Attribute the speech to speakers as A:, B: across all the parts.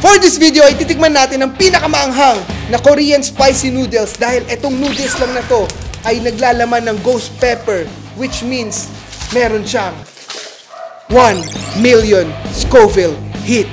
A: For this video ay titikman natin ang pinakamaanghang na Korean spicy noodles dahil etong noodles lang na to ay naglalaman ng ghost pepper, which means meron siyang 1 million Scoville heat.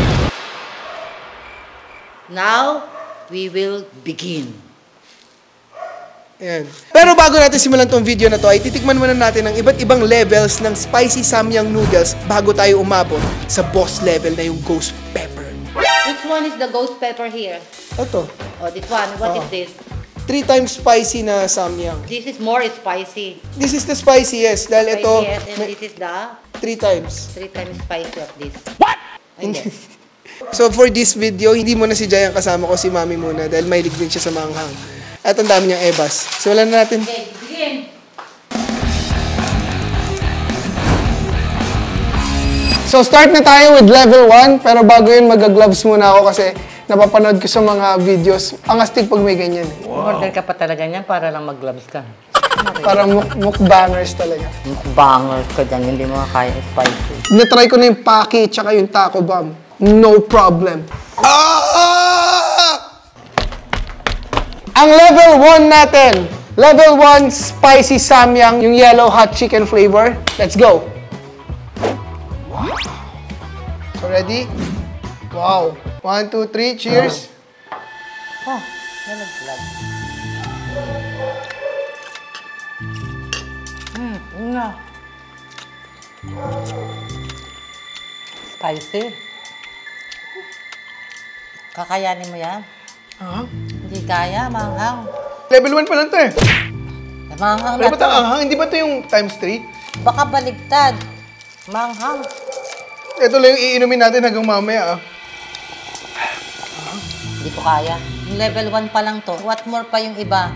B: Now, we will begin.
A: Ayan. Pero bago natin simulan tong video na to, ay titikman muna natin ang iba't ibang levels ng spicy samyang noodles bago tayo umabot sa boss level na yung ghost pepper.
B: Which one is the ghost pepper here?
A: Ito.
B: Oh, this one. What is this?
A: 3 times spicy na samyang.
B: This is more spicy.
A: This is the spiciest dahil ito
B: Yes, and this is the
A: 3 times.
B: 3 times spicy of this.
A: What?
B: Ay, hindi.
A: So for this video, hindi muna si Jay ang kasama ko, si Mami muna dahil mahilig din siya sa manghang. At ang dami niyang ebas. Simulan na natin.
B: Okay, begin.
A: So start na tayo with level 1, pero bago yun mag-gloves muna ako kasi napapanood ko sa mga videos. Ang astig pag may ganyan.
B: Wow. Order ka pa talaga niyan para lang mag-gloves ka.
A: Para mukbangers talaga.
B: Mukbangers ka dyan, hindi mo kaya spicy.
A: Natry ko na yung Paki tsaka yung Taco Bomb. No problem. Ang level 1 natin. Level 1, spicy samyang, yung yellow hot chicken flavor. Let's go. Wow. So ready? Wow. 1, 2, 3, cheers.
B: Oh, yan nag-vlog. Nga. Spicy. Kakayanin mo yan? Hindi kaya, manghang.
A: Level 1 pa lang to eh.
B: Manghang
A: Pero
B: na
A: ba't ang anghang? Hindi ba to yung times 3?
B: Baka baligtad. Manghang.
A: Ito lang yung iinumin natin hanggang mamaya
B: Hindi ko kaya. Yung level 1 pa lang to. What more pa yung iba?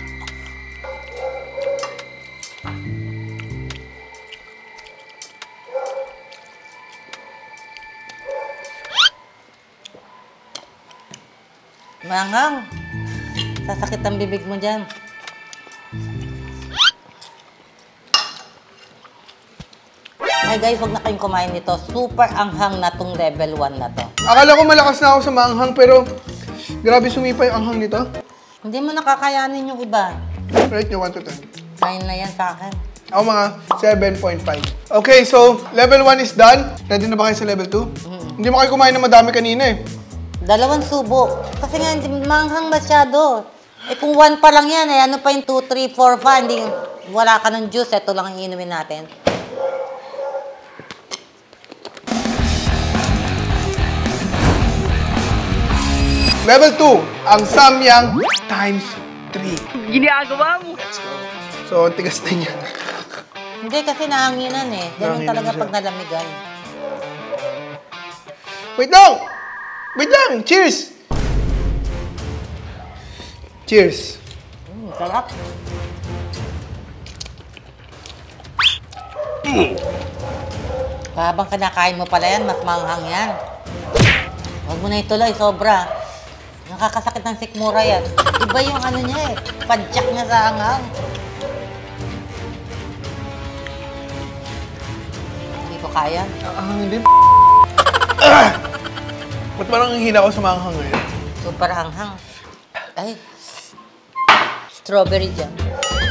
B: Manghang. Sasakit ang bibig mo dyan. Ay guys, huwag na kayong kumain nito. Super anghang na tong level 1 na to.
A: Akala ko malakas na ako sa maanghang pero grabe sumipa yung anghang nito.
B: Hindi mo nakakayanin yung iba.
A: Rate nyo 1 to 10.
B: 9 na yan sa akin.
A: Ako mga 7.5. Okay, so level 1 is done. Ready na ba kayo sa level 2? Hindi mo kayo kumain na madami kanina eh.
B: 2 subo. Kasi nga, hindi manghang masyado. Eh kung 1 pa lang yan, eh ano pa yung 2, 3, 4, 5, hindi, wala ka ng juice, ito lang ang inumin natin.
A: Level 2, ang samyang times 3.
B: Ginagawa mo!
A: Let's go. So, ang tigas na niya.
B: Hindi, kasi nahanginan eh. Ganun
A: Nahanginan
B: talaga
A: siya.
B: pag nalamigan.
A: Wait lang! Wait lang! Cheers! Cheers!
B: Sarap. Habang kinakain mo pala yan, mas manghang yan. Huwag mo na ituloy, sobra. Nakakasakit ng sikmura yan. Iba yung ano niya eh, padyak niya sa anghang. Hindi ko kaya.
A: Hindi. Ba't parang ang hina ko sa maanghang ngayon?
B: Super anghang. Ay, strawberry jam.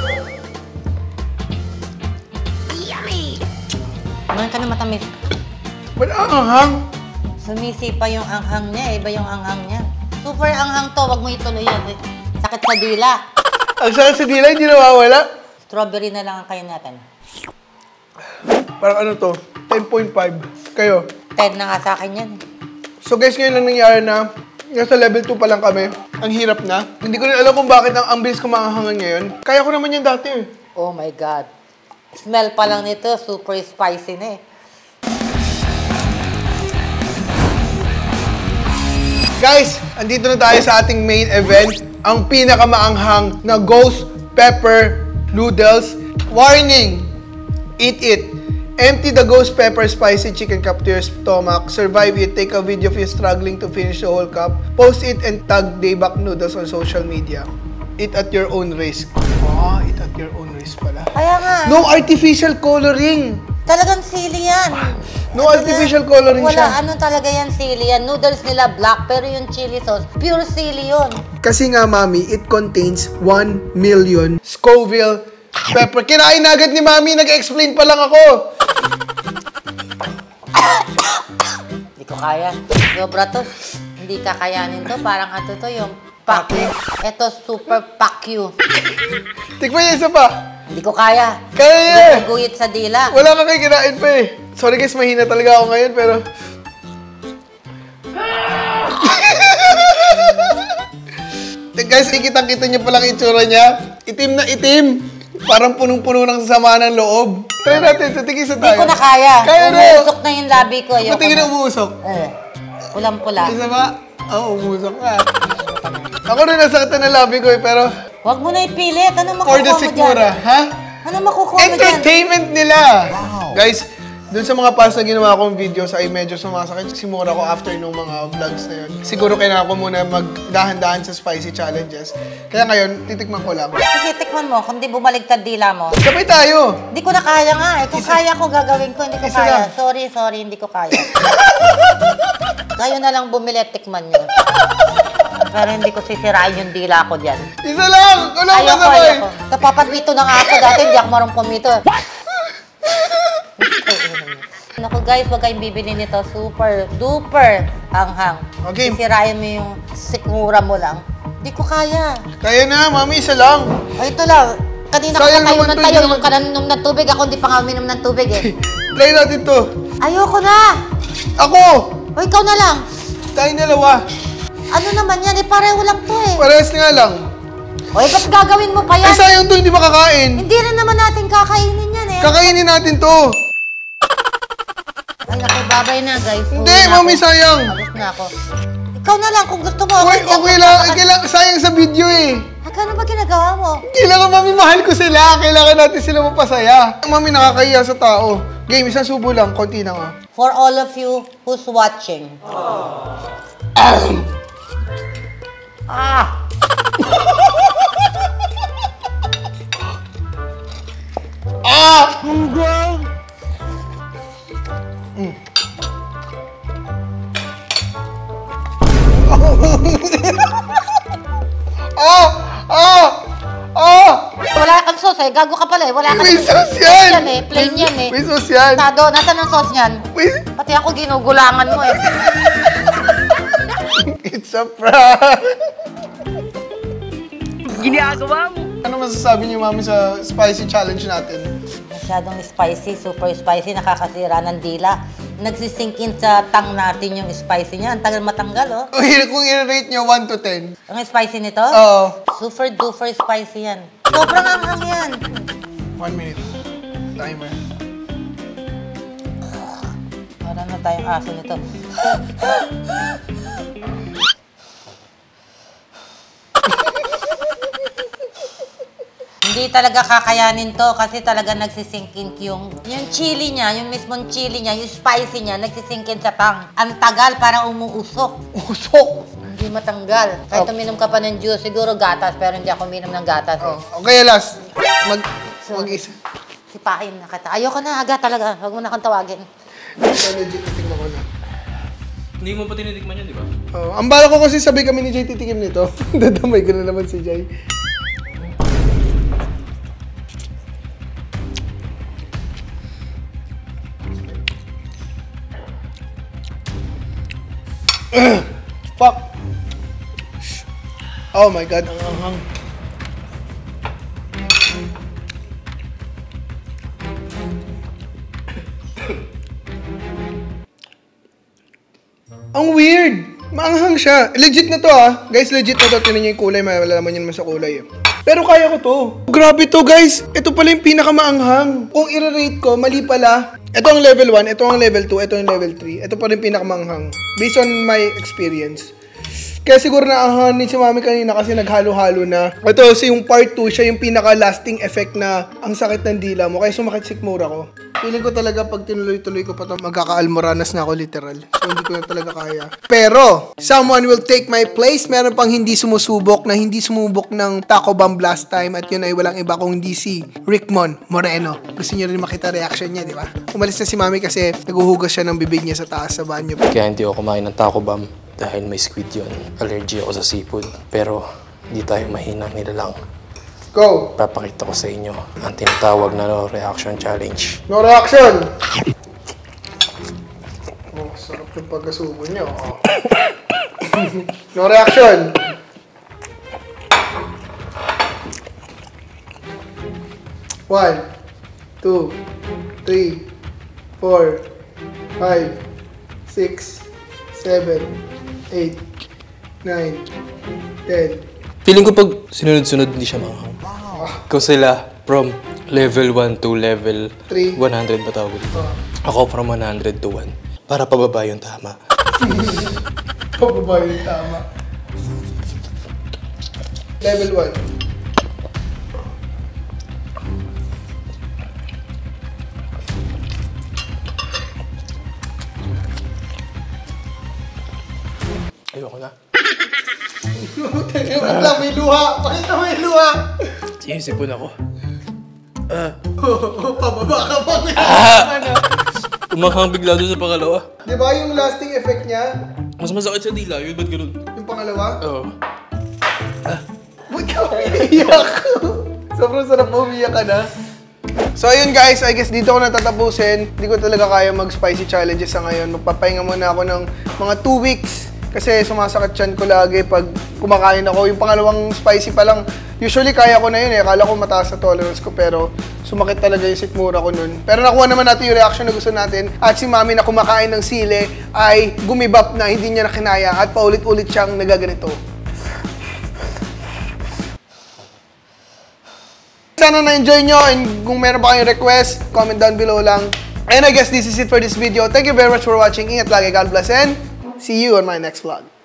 B: Yummy! Kumain ka na matamis.
A: Ba't ang anghang?
B: Sumisipa yung anghang niya, iba yung anghang niya. Super anghang to, wag mo ituloy yan. Sakit sa dila.
A: Ang sakit sa dila, hindi nawawala.
B: Strawberry na lang ang kain natin.
A: Parang ano to? 10.5. Kayo?
B: 10 na nga sa akin yan.
A: So guys, ngayon lang nangyari na nasa level 2 pa lang kami. Ang hirap na. Hindi ko rin alam kung bakit ang bilis ko makahangan ngayon. Kaya ko naman yan dati eh.
B: Oh my God. Smell pa lang nito, super spicy na eh.
A: Guys, andito na tayo sa ating main event. Ang pinakamaanghang na ghost pepper noodles. Warning! Eat it. Empty the ghost pepper spicy chicken cup to your stomach. Survive it. Take a video of you struggling to finish the whole cup. Post it and tag Daybak Noodles on social media. Eat at your own risk. Ah, eat at your own risk pala.
B: Kaya nga.
A: No artificial coloring.
B: Talagang sili yan.
A: No artificial coloring siya.
B: Wala, ano talaga yan, sili yan. Noodles nila black, pero yung chili sauce, pure sili yun.
A: Kasi nga, Mami, it contains 1 million Scoville pepper. Kinain na agad ni Mami, nag-explain pa lang ako.
B: Hindi ko kaya. Sobra to. Hindi kakayanin to. Parang ato to yung Pakyu. Ito, super Pakyu.
A: Tikman niya isa pa.
B: Hindi ko kaya.
A: Kaya
B: Hindi ko guyit sa dila.
A: Wala ka kayo kinain pa eh. Sorry guys, mahina talaga ako ngayon, pero... Guys, ikitang-kita niyo palang itsura niya. Itim na itim. Parang punong-puno ng sama ng loob. Try natin, titigisa tayo.
B: Hindi ko na kaya.
A: Kaya na.
B: Umusok na yung labi ko.
A: Ba't tingin na umuusok?
B: Pulang-pula.
A: Isa ba? Oo, umusok nga. Ako rin nasakit na labi ko eh, pero...
B: Huwag mo na ipilit. Ano
A: For the
B: makukuha mo
A: sikmura,
B: dyan?
A: ha?
B: Ano makukuha mo dyan?
A: Entertainment nila! Wow. Guys, dun sa mga past na ginawa kong videos ay medyo sumasakit si Mura ko after nung mga vlogs na yun. Siguro kailangan ko muna magdahan-dahan sa spicy challenges. Kaya ngayon, titikman ko lang.
B: Sige, tikman mo. Kung di bumaligtad dila mo.
A: Sabay tayo!
B: Hindi ko na kaya nga eh. Kung kaya ko, gagawin ko. Hindi ko
A: Isa
B: kaya.
A: lang.
B: Sorry, hindi ko kaya. Kayo na lang bumili at tikman nyo. Pero hindi ko sisirain yung dila ko dyan.
A: Isa lang! Wala ka sabay!
B: Ayoko. Kapapagmito na nga ako dati. Hindi ako marunong pumito. Naku guys, wag kayong bibili nito. Super duper hanghang.
A: Okay.
B: Sisirain mo yung sikmura mo lang. Hindi ko kaya.
A: Kaya na, Mami, isa lang.
B: Ay, ito lang. Kanina
A: Sayang
B: ka tayo
A: naman
B: ng
A: to,
B: tayo.
A: hindi
B: Yung ka naninom ng tubig. Ako hindi pa nga uminom ng tubig eh.
A: Try natin to.
B: Ayoko na.
A: Ako!
B: O, ikaw na lang.
A: Tayong dalawa.
B: Ano naman yan? Eh, pareho lang to eh.
A: Parehas nga lang.
B: O, ba't gagawin mo pa
A: Eh,
B: yan?
A: sayang to, hindi makakain.
B: Hindi rin naman natin kakainin yan eh.
A: Kakainin natin to.
B: Ay, naku, babay na guys.
A: Hindi,
B: Uwi na
A: Mami,
B: ako.
A: sayang.
B: Alis na ako. Ikaw na lang kung gusto mo.
A: Okay,
B: Hindi ako
A: okay lang.
B: kakain.
A: Kailangan, sayang sa video eh.
B: Ano ba ginagawa mo?
A: Kailangan, Mami, mahal ko sila. Kailangan natin sila mapasaya. Mami, nakakahiya sa tao. Game, isang subo lang. Konti na nga.
B: For all of you who's watching. Ah!
A: Ah! Ah! Ah! Ah!
B: Wala kang sauce eh. Gago ka pala eh. Wala kang
A: May sauce yan!
B: eh. Plain yan eh.
A: May sauce yan!
B: Tado, nasaan ang sauce niyan?
A: May-
B: Pati ako ginugulangan mo eh.
A: It's a prank!
C: Ginagawa mo.
A: Ano masasabi niyo, Mami, sa spicy challenge natin?
B: Masyadong spicy, super spicy, nakakasira ng dila. Nagsisink in sa tang natin yung spicy niya. Ang tagal matanggal, oh.
A: Kung i-rate niyo 1 to 10.
B: Ang spicy nito?
A: Oo.
B: Super duper spicy yan. Sobrang anghang yan.
A: 1 minute. Timer.
B: Para na tayong aso nito. Hindi talaga kakayanin to kasi talaga nagsisingkin yung chili niya, yung mismong chili niya, yung spicy niya, nagsisingkin sa tang. Ang tagal para umuusok.
A: Usok!
B: Hindi matanggal. Kahit uminom ka pa ng juice, siguro gatas, pero hindi ako uminom ng gatas. Eh.
A: Oh, okay, last. Mag-isa.
B: Sipain na kita. Ayoko na, aga talaga. Huwag mo na kang tawagin.
A: So, legit, titignan ko na.
C: Hindi mo pa tinitikman yun, di ba?
A: Oh, ang bala ko kasi sabay kami ni Jay titikim nito. Dadamay ko na naman si Jay. Fuck! Oh my God, ang anghang. Ang weird! Maanghang siya. Legit na to ah. Guys, legit na to. Tinan niyo yung kulay. Malalaman niyo naman sa kulay eh. Pero kaya ko to. Grabe to guys. Ito pala yung pinakamaanghang. Kung i-rate ko, mali pala. Ito ang level 1, ito ang level 2, ito ang level 3. Ito pa rin pinakamaanghang. Based on my experience. Kaya siguro naanghanin si Mami kanina kasi naghalo-halo na. Ito, so yung part 2, siya yung pinaka-lasting effect na ang sakit ng dila mo. Kaya sumakit sikmura ko. Feeling ko talaga pag tinuloy-tuloy ko pa ito, magkaka-almoranas na ako literal. So, hindi ko na talaga kaya. Pero, someone will take my place. Meron pang hindi sumusubok ng Taco Bomb last time. At yun ay walang iba kung hindi si Rickmon Moreno. Gusto niyo rin makita reaction niya, di ba? Umalis na si Mami kasi naguhugas siya ng bibig niya sa taas sa banyo.
C: Kaya hindi ako kumain ng Taco Bomb dahil may squid yun. Allergy ako sa seafood. Pero, hindi tayo mahinang nilalang.
A: Go!
C: Papakita ko sa inyo ang tinatawag na no reaction challenge.
A: No reaction! Oh, sarap yung pagkasubo niyo. Oh. No reaction! One, 2, 3, 4, 5, 6, 7, 8, 9, 10.
C: Feeling ko pag sinunod-sunod hindi siya manghang. Ikaw sila from level 1 to level
A: 3.
C: 100 ba tawag dito? Ako from 100 to 1. Para pababa yung tama.
A: Pababa yung tama. Level 1.
C: Ayoko na.
A: Wait lang, may luha! Bakit na may luha?
C: Sinisipon ako.
A: Pababa ka pa.
C: Tumanghang bigla doon sa pangalawa.
A: Di ba yung lasting effect niya?
C: Mas masakit sa dila yun, ba't ganun?
A: Yung pangalawa?
C: Oo.
A: Ba't ka umiiyak? Sobrang sarap mo, umiiyak ka na. So ayun guys, I guess dito ko natatapusin. Hindi ko talaga kaya mag-spicy challenges sa ngayon. Magpapahinga muna ako ng mga 2 weeks. Kasi sumasakit tiyan ko lagi pag kumakain ako. Yung pangalawang spicy pa lang, usually kaya ko na yun eh. Akala ko mataas na tolerance ko pero sumakit talaga yung sikmura ko nun. Pero nakuha naman natin yung reaction na gusto natin. At si Mami na kumakain ng sili ay gumibap na, hindi niya na kinaya. At paulit-ulit siyang nagaganito. Sana na-enjoy nyo and kung meron pa kayong request, comment down below lang. And I guess this is it for this video. Thank you very much for watching. Ingat lagi, God bless and see you on my next vlog.